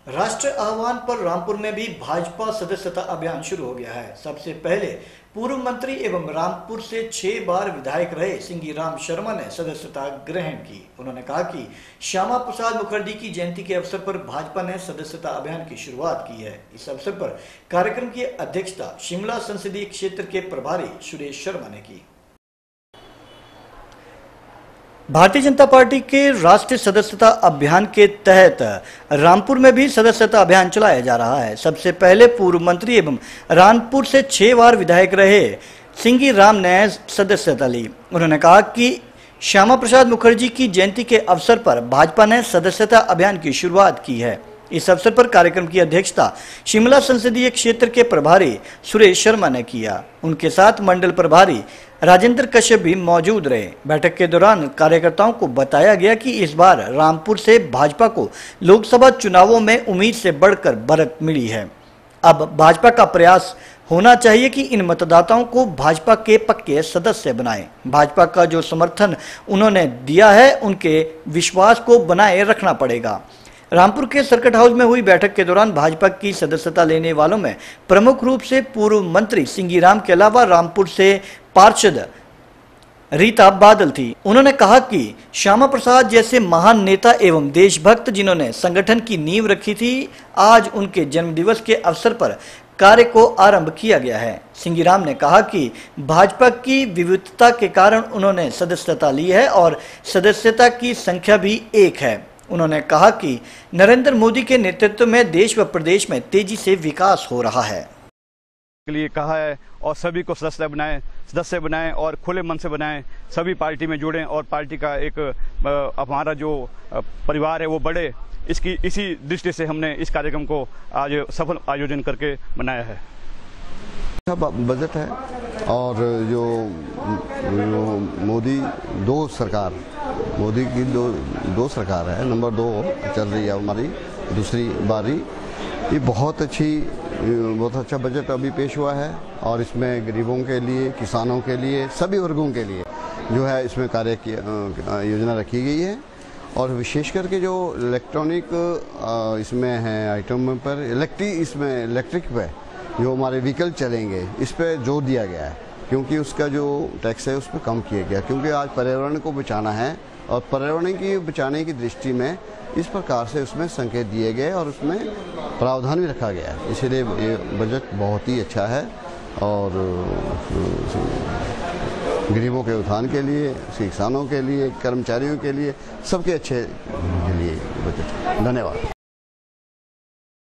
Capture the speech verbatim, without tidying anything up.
राष्ट्र आह्वान पर रामपुर में भी भाजपा सदस्यता अभियान शुरू हो गया है। सबसे पहले पूर्व मंत्री एवं रामपुर से छह बार विधायक रहे सिंगी राम शर्मा ने सदस्यता ग्रहण की। उन्होंने कहा कि श्यामा प्रसाद मुखर्जी की जयंती के अवसर पर भाजपा ने सदस्यता अभियान की शुरुआत की है। इस अवसर पर कार्यक्रम की अध्यक्षता शिमला संसदीय क्षेत्र के प्रभारी सुरेश शर्मा ने की। भारतीय जनता पार्टी के राष्ट्रीय सदस्यता अभियान के तहत रामपुर में भी सदस्यता अभियान चलाया जा रहा है। सबसे पहले पूर्व मंत्री एवं रामपुर से छह बार विधायक रहे सिंगी राम ने सदस्यता ली। उन्होंने कहा कि श्यामा प्रसाद मुखर्जी की जयंती के अवसर पर भाजपा ने सदस्यता अभियान की शुरुआत की है। इस अवसर पर कार्यक्रम की अध्यक्षता शिमला संसदीय क्षेत्र के प्रभारी सुरेश शर्मा ने किया। उनके साथ मंडल प्रभारी राजेंद्र कश्यप भी मौजूद रहे। बैठक के दौरान कार्यकर्ताओं को बताया गया कि इस बार रामपुर से भाजपा को लोकसभा चुनावों में उम्मीद से बढ़कर बढ़त मिली है। अब भाजपा का प्रयास होना चाहिए कि इन मतदाताओं को भाजपा के पक्के सदस्य बनाएं। भाजपा का जो समर्थन उन्होंने दिया है उनके विश्वास को बनाए रखना पड़ेगा। रामपुर के सर्किट हाउस में हुई बैठक के दौरान भाजपा की सदस्यता लेने वालों में प्रमुख रूप से पूर्व मंत्री सिंगी राम के अलावा रामपुर से पार्षद रीता बादल थी। उन्होंने कहा कि श्यामा प्रसाद जैसे महान नेता एवं देशभक्त जिन्होंने संगठन की नींव रखी थी, आज उनके जन्मदिवस के अवसर पर कार्य को आरंभ किया गया है। सिंगी राम ने कहा कि भाजपा की विविधता के कारण उन्होंने सदस्यता ली है और सदस्यता की संख्या भी एक है। उन्होंने कहा कि नरेंद्र मोदी के नेतृत्व में देश व प्रदेश में तेजी से विकास हो रहा है। के लिए कहा है और सभी को सदस्य बनाएं सदस्य बनाएं और खुले मन से बनाएं, सभी पार्टी में जुड़ें और पार्टी का एक हमारा जो परिवार है वो बढ़े। इसकी इसी दृष्टि से हमने इस कार्यक्रम को आज सफल आयोजन करके बनाया है। बजट है और जो, जो मोदी दो सरकार मोदी की दो दो सरकार है, नंबर दो चल रही है हमारी दूसरी बारी। ये बहुत अच्छी बहुत अच्छा बजट अभी पेश हुआ है और इसमें गरीबों के लिए, किसानों के लिए, सभी वर्गों के लिए जो है इसमें कार्य की योजना रखी गई है। और विशेष करके जो इलेक्ट्रॉनिक इसमें है आइटम पर इलेक्ट्रिक इसमें इलेक्ट्रिक पे जो हमारे व्हीकल चलेंगे इस पर जोर दिया गया है, क्योंकि उसका जो टैक्स है उस पर कम किया गया, क्योंकि आज पर्यावरण को बचाना है और पर्यावरण की बचाने की दृष्टि में इस प्रकार से उसमें संकेत दिए गए और उसमें प्रावधान भी रखा गया है। इसीलिए ये बजट बहुत ही अच्छा है और गरीबों के उत्थान के लिए, किसानों के लिए, कर्मचारियों के लिए, सबके अच्छे के लिए बजट। धन्यवाद।